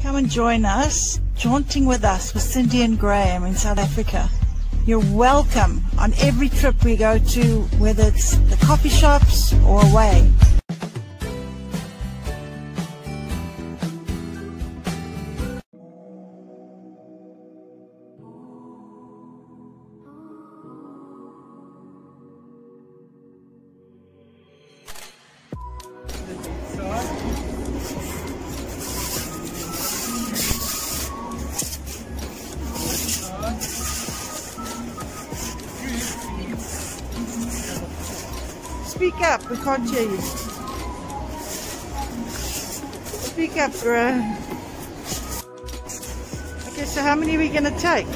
Come and join us, jaunting with us with Cindy and Graham in South Africa. You're welcome on every trip we go to, whether it's the coffee shops or away. Speak up, we can't hear you. Speak up, bro. Okay, so how many are we going to take?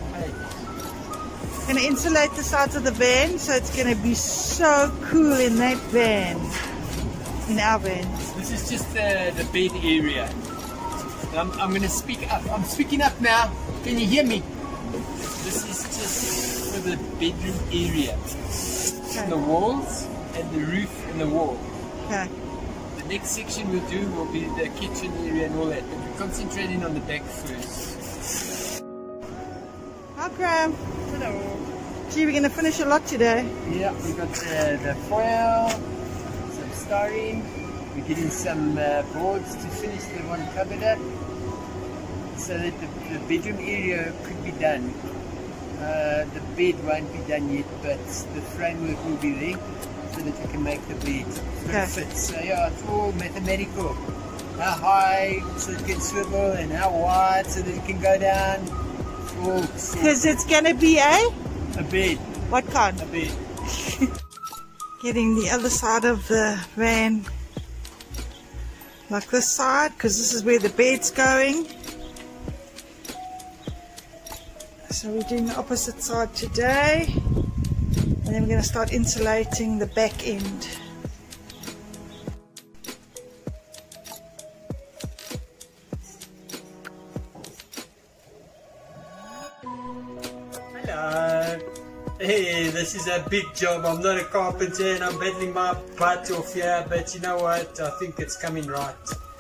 Going to insulate the sides of the van, so it's going to be so cool in that van, in our van. This is just the bed area. I'm going to speak up. I'm speaking up now. Can you hear me? This is just for the bedroom area. Okay. The walls and the roof and the wall. Okay. The next section we'll do will be the kitchen area and all that, but we're concentrating on the back first. Hi, Graham. Hello. Gee, we're going to finish a lot today. Yeah, we got the foil, some styrene. We're getting some boards to finish the one cupboard up, so that the bedroom area could be done. The bed won't be done yet, but the framework will be there, so that we can make the bed fit. So yeah, it's all mathematical. How high so it can swivel, and how wide so that it can go down. Because it's going to be a bed. What kind? A bed. Getting the other side of the van, like this side, because this is where the bed's going. So we're doing the opposite side today, and then we're going to start insulating the back end. Hello. Hey, this is a big job. I'm not a carpenter and I'm battling my butt off here, but you know what? I think it's coming right.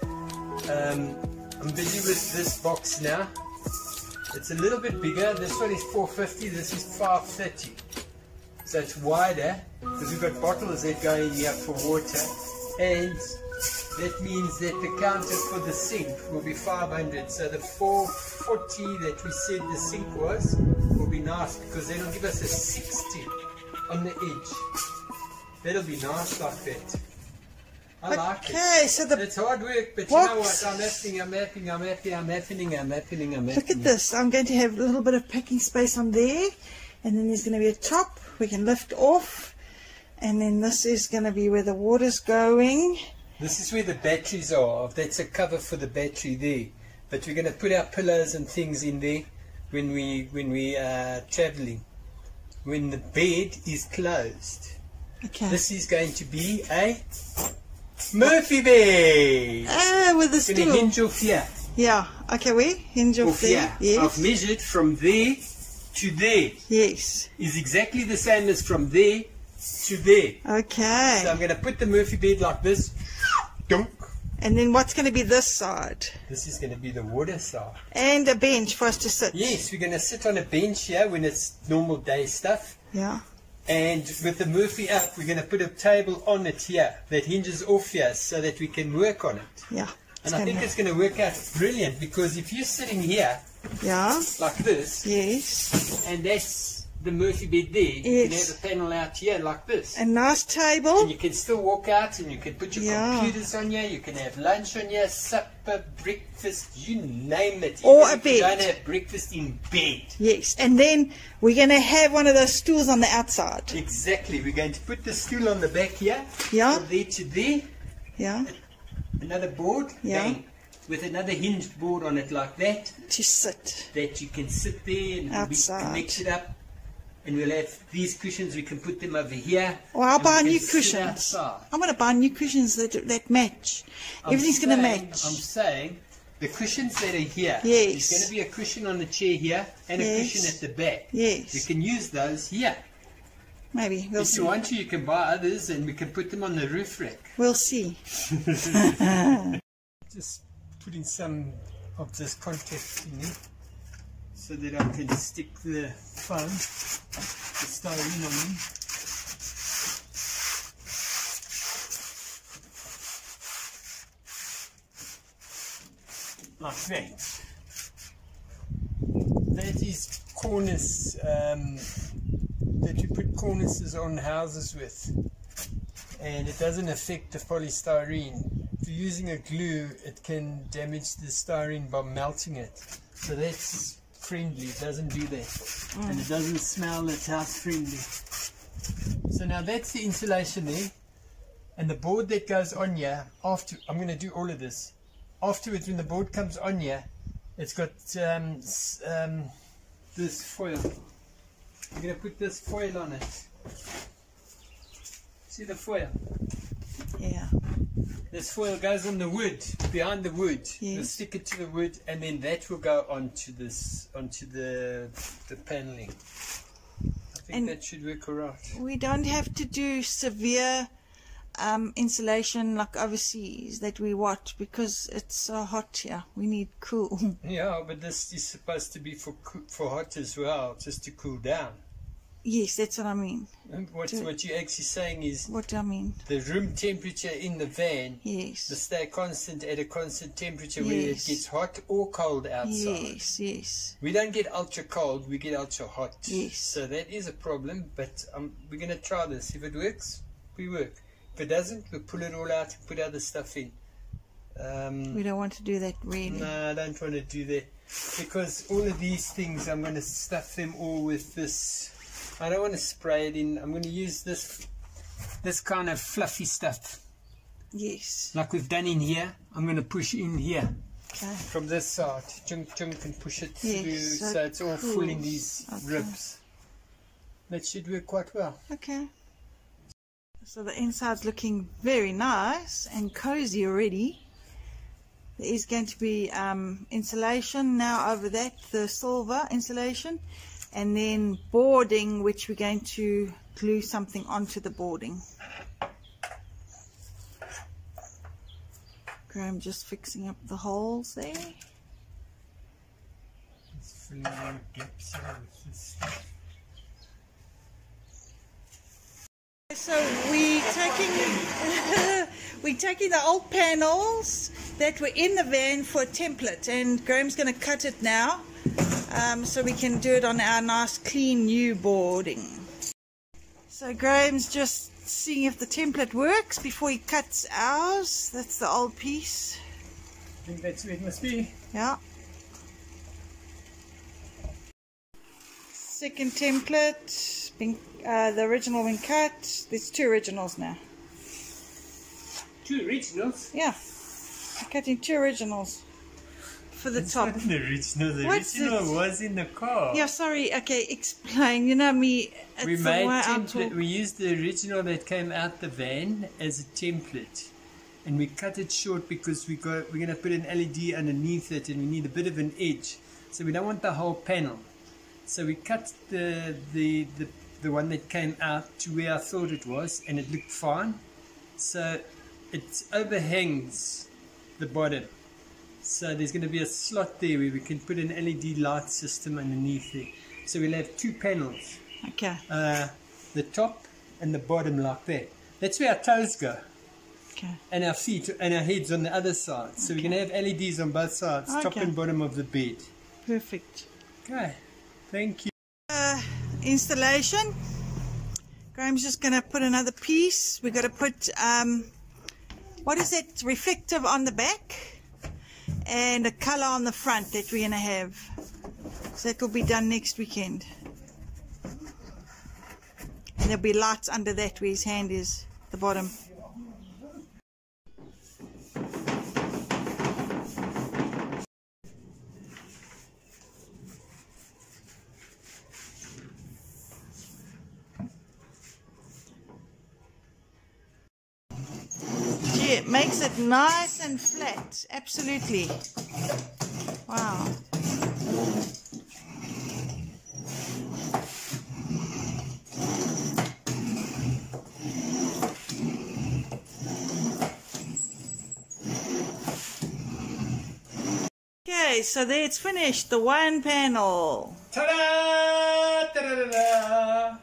I'm busy with this box now. It's a little bit bigger. This one is 450, this is 530. So it's wider because we've got bottles that go in here for water, and that means that the counter for the sink will be 500. So the 440 that we said the sink was will be nice, because that'll give us a 60 on the edge. That'll be nice like that. I like it. Okay, so the it's hard work, but you know what? I'm mapping. Look at this. I'm going to have a little bit of packing space on there, and then there's going to be a top we can lift off, and then this is going to be where the water's going. This is where the batteries are. That's a cover for the battery there. But we're going to put our pillows and things in there when we are traveling. When the bed is closed. Okay. This is going to be a Murphy bed. Ah, with the stool. Going to hinge off here. Yeah. Okay, we hinge off there. Here. Yes. I've measured from there to there. Yes. Is exactly the same as from there to there. Okay. So I'm going to put the Murphy bed like this. Dunk. And then what's going to be this side? This is going to be the water side. And a bench for us to sit. Yes, we're going to sit on a bench here when it's normal day stuff. Yeah. And with the Murphy up, we're going to put a table on it here that hinges off here so that we can work on it. Yeah. And I think it's going to work out brilliant, because if you're sitting here, yeah, like this, yes, and that's the Murphy bed there, yes, you can have a panel out here like this. A nice table. And you can still walk out and you can put your computers on here, you can have lunch on here, supper, breakfast, you name it. Or even a bed. You don't have breakfast in bed. Yes, and then we're going to have one of those stools on the outside. Exactly, we're going to put the stool on the back here, yeah, from there to there. Yeah. Another board, yeah, bang, with another hinged board on it like that. To sit. That you can sit there and outside. We connect it up. And we'll have these cushions, we can put them over here. Well, I'll buy new cushions. I'm going to buy new cushions that match. Everything's going to match. I'm saying the cushions that are here. Yes. There's going to be a cushion on the chair here and a cushion at the back. Yes. We can use those here. Maybe. We'll see. If you want to, you can buy others and we can put them on the roof rack. We'll see. Just putting some of this contact thingy so that I can stick the foam, the styrene on them. Like that. That is cornice that you put cornices on houses with, and it doesn't affect the polystyrene. If you're using a glue, it can damage the styrene by melting it. So that's friendly, it doesn't do that. And it doesn't smell, it's house friendly. So now that's the insulation there, and the board that goes on here, after I'm going to do all of this. Afterwards, when the board comes on here, it's got this foil. I'm going to put this foil on it. See the foil? Yeah. This foil goes on the wood, behind the wood. Yes. We'll stick it to the wood, and then that will go onto this, onto the paneling. I think that should work alright. We don't have to do severe insulation like overseas that we watch, because it's so hot here. We need cool. Yeah, but this is supposed to be for hot as well, just to cool down. Yes, that's what I mean. And what you're actually saying is, what do I mean? The room temperature in the van, yes, to stay constant at a constant temperature, yes, whether it gets hot or cold outside. Yes, yes. We don't get ultra cold, we get ultra hot. Yes. So that is a problem, but we're going to try this. If it works, we work. If it doesn't, we'll pull it all out and put other stuff in. We don't want to do that, really. No, I don't want to do that, because all of these things, I'm going to stuff them all with this. I don't want to spray it in. I'm going to use this kind of fluffy stuff. Yes. Like we've done in here. I'm going to push in here. Okay. From this side. Jung can push it through, yes, so it's all cool. full in these ribs. That should work quite well. Okay. So the inside's looking very nice and cozy already. There is going to be insulation now over that, the silver insulation, and then boarding, which we're going to glue something onto the boarding. Graham just fixing up the holes there. Just filling in the gaps here with this stuff. So we're taking the old panels that were in the van for a template, and Graham's going to cut it now, so we can do it on our nice clean new boarding. So Graham's just seeing if the template works before he cuts ours. That's the old piece. I think that's where it must be. Yeah. Second template. The original been cut. There's two originals now. Two originals? Yeah. I'm cutting two originals for the top. Not the original. The What's original was in the car. Yeah, sorry. Okay, explain. You know me. We made template. We used the original that came out the van as a template, and we cut it short because we're going to put an LED underneath it, and we need a bit of an edge. So we don't want the whole panel. So we cut the one that came out to where I thought it was, and it looked fine. So it overhangs the bottom. So there's going to be a slot there where we can put an LED light system underneath it. So we'll have two panels. Okay. The top and the bottom like that. That's where our toes go. Okay. And our feet and our heads on the other side. So we're going to have LEDs on both sides, top and bottom of the bed. Perfect. Okay. Thank you. Installation. Graham's just going to put another piece. We've got to put, what is that, reflective on the back and a colour on the front that we're going to have. So that will be done next weekend. And there'll be lights under that where his hand is, the bottom. It makes it nice and flat. Absolutely. Wow. Okay, so there it's finished, the one panel. Ta-da! Ta-da-da-da!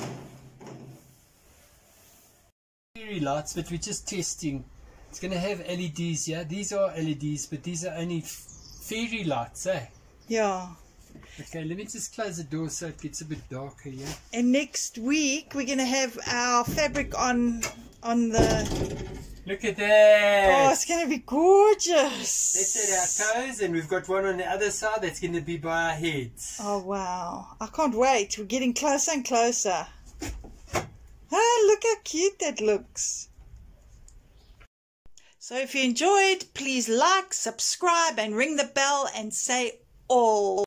Fairy lights, but we're just testing. It's going to have LEDs, yeah? These are LEDs, but these are only fairy lights, eh? Yeah. Okay, let me just close the door so it gets a bit darker, yeah? And next week we're going to have our fabric on the... Look at that! Oh, it's going to be gorgeous! That's at our toes, and we've got one on the other side that's going to be by our heads. Oh, wow. I can't wait. We're getting closer and closer. Oh, look how cute that looks. So if you enjoyed, please like, subscribe, and ring the bell and say all.